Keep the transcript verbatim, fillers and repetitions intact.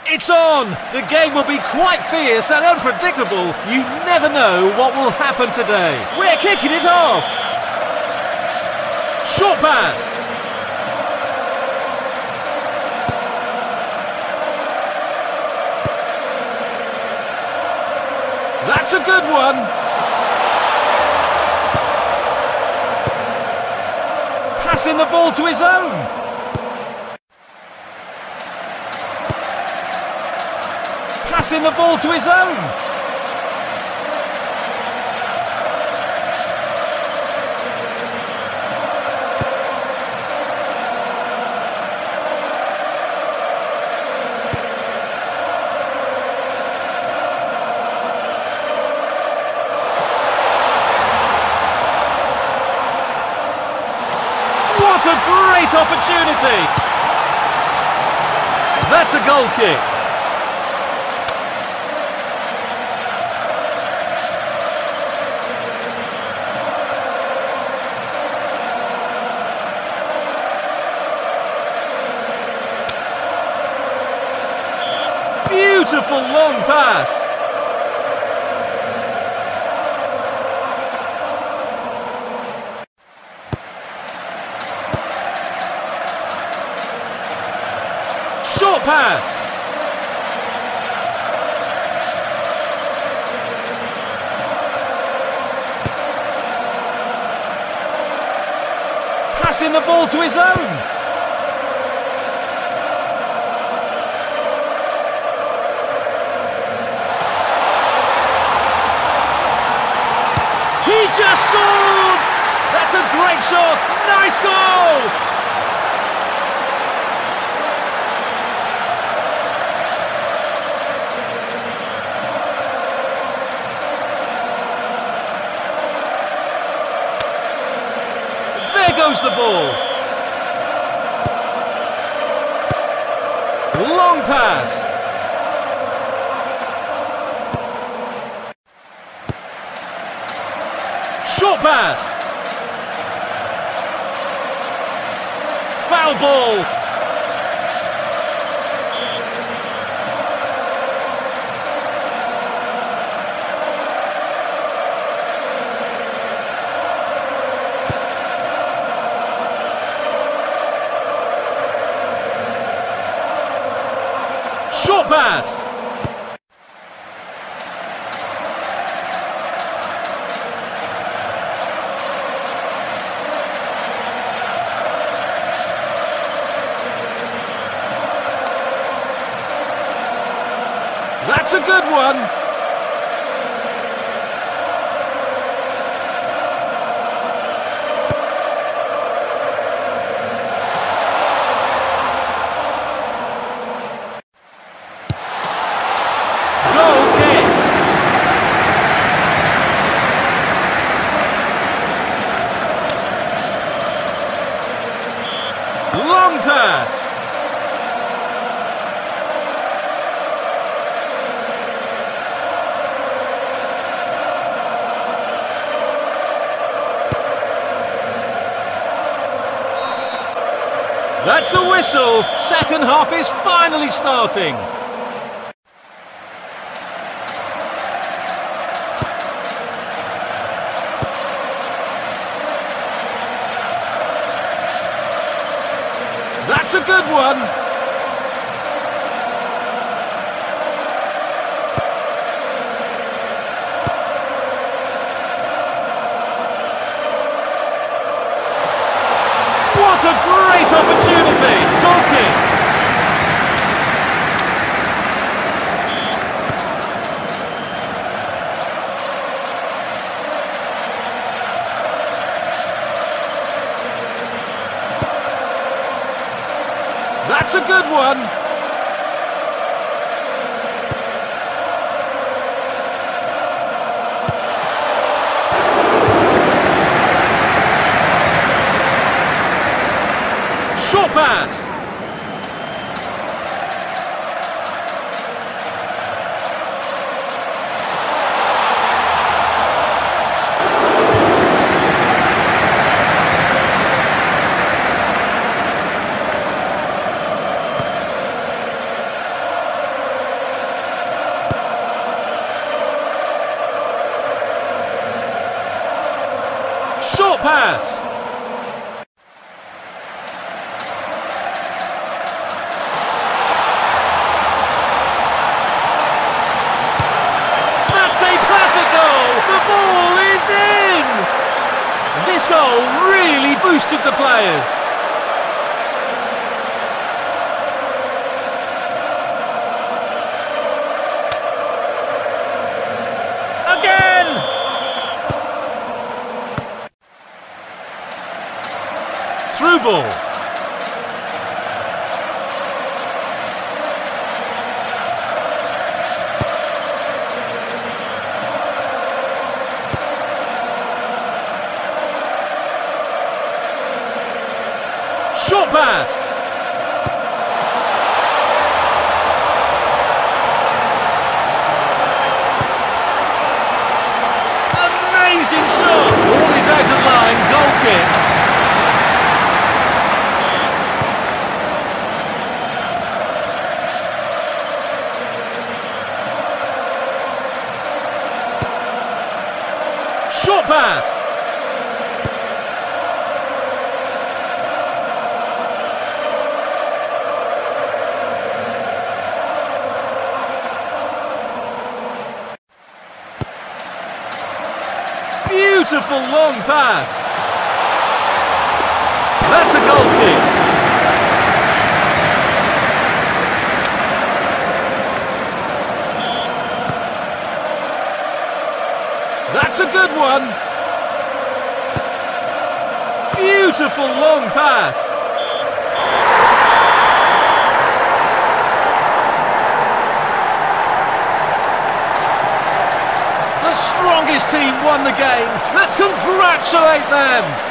It's on! The game will be quite fierce and unpredictable. You never know what will happen today. We're kicking it off! Short pass! That's a good one! Passing the ball to his own! Passing the ball to his own. What a great opportunity! That's a goal kick. Beautiful long pass. Short pass. Passing the ball to his own. He just scored! That's a great shot! Nice goal! There goes the ball. Long pass. Short pass. Foul ball. Short pass. That's a good one. Goal kick. Long pass. That's the whistle. Second half is finally starting. That's a good one. What a great opportunity! Goal kick! That's a good one! Short pass. Short pass. That's a perfect goal. The ball is in. This goal really boosted the players. Again. Through ball. Short pass. Amazing shot. Ball is out of line. Goal kick. Short pass. Beautiful long pass. That's a goal kick. That's a good one. Beautiful long pass. The strongest team won the game. Let's congratulate them.